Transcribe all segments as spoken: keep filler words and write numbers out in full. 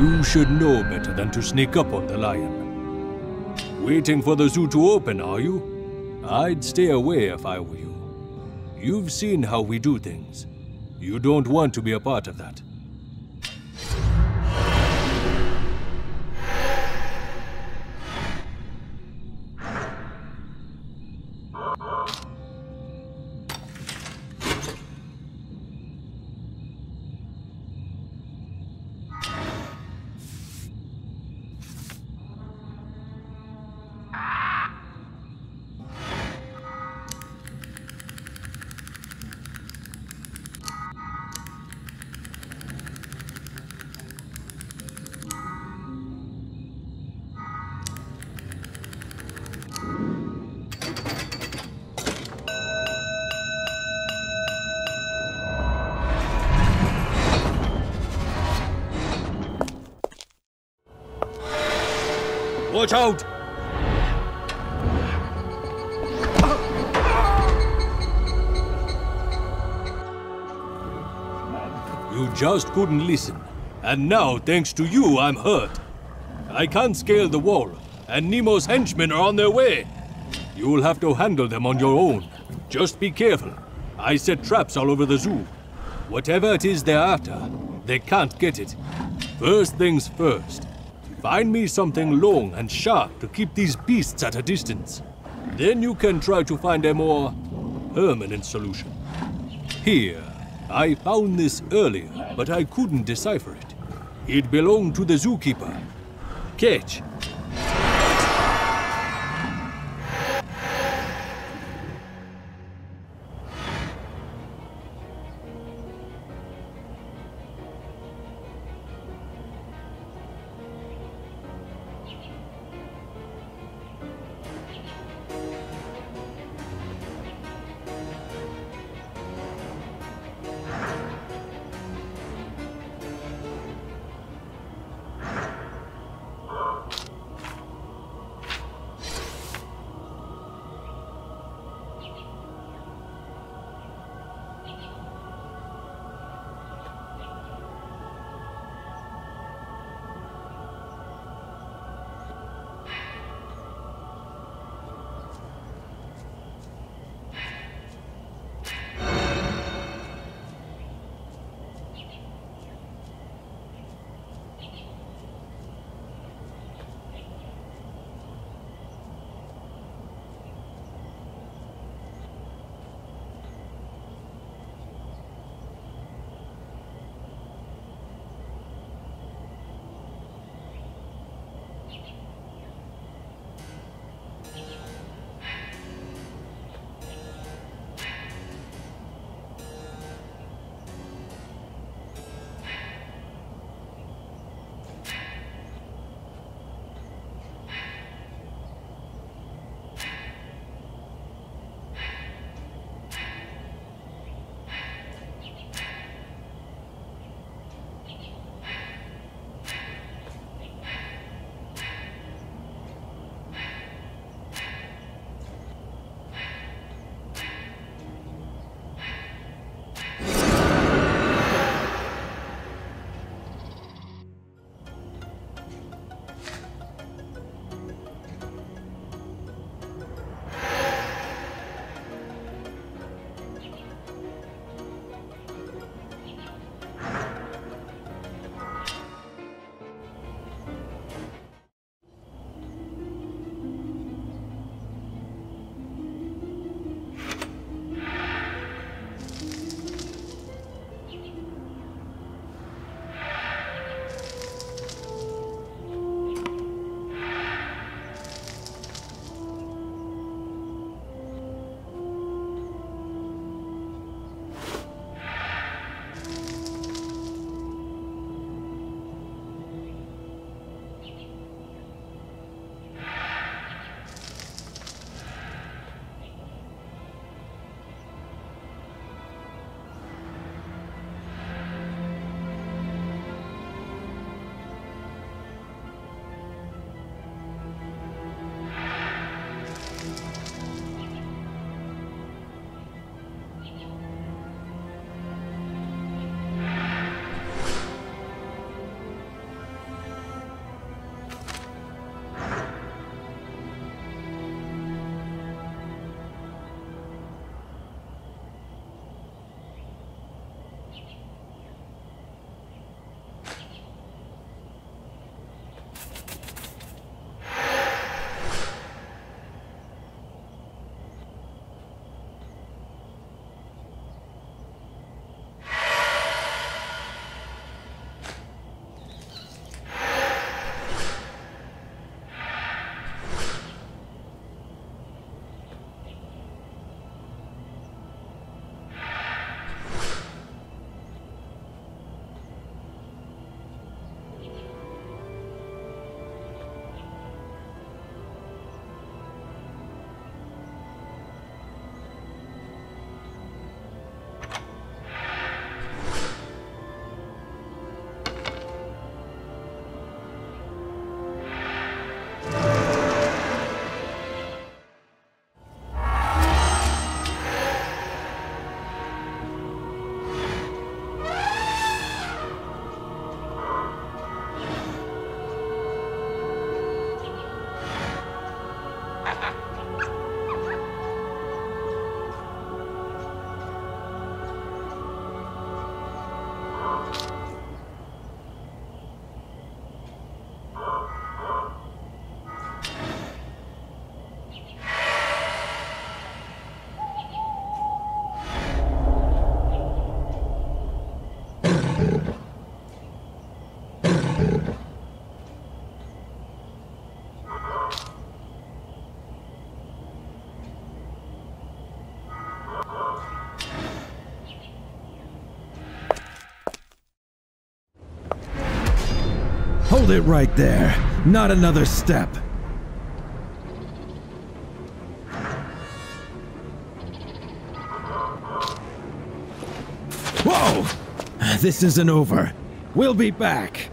You should know better than to sneak up on the lion. Waiting for the zoo to open, are you? I'd stay away if I were you. You've seen how we do things. You don't want to be a part of that. Watch out! You just couldn't listen. And now, thanks to you, I'm hurt. I can't scale the wall, and Nemo's henchmen are on their way. You'll have to handle them on your own. Just be careful. I set traps all over the zoo. Whatever it is they're after, they can't get it. First things first. Find me something long and sharp to keep these beasts at a distance. Then you can try to find a more permanent solution. Here, I found this earlier, but I couldn't decipher it. It belonged to the zookeeper. Catch. Hold it right there. Not another step. Whoa! This isn't over. We'll be back.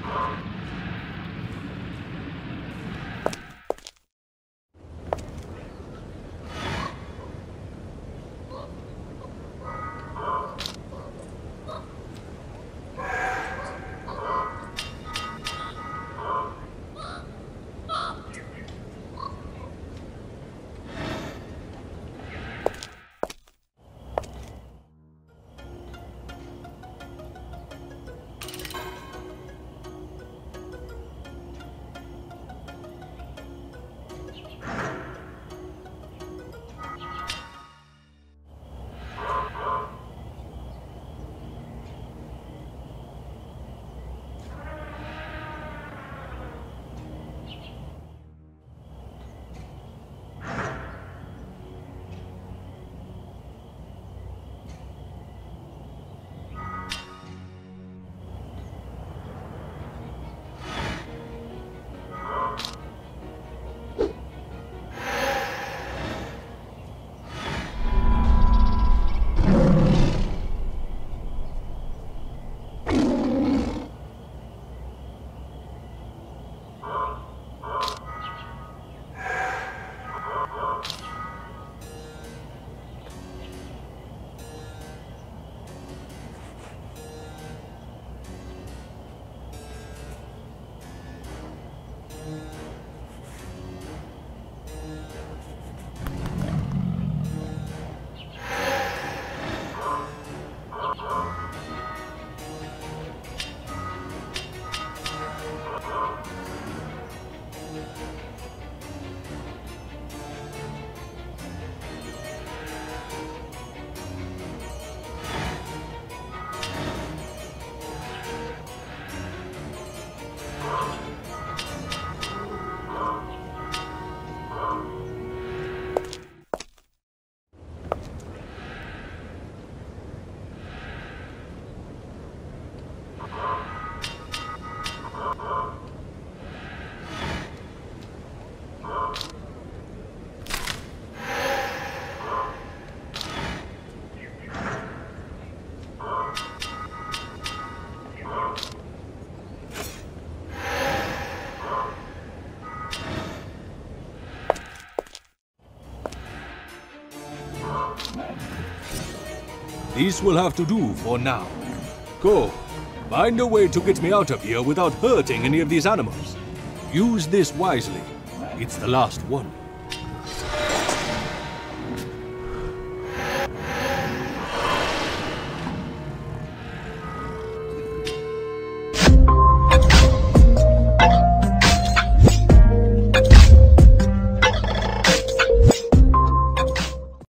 This will have to do for now. Go, find a way to get me out of here without hurting any of these animals. Use this wisely. It's the last one.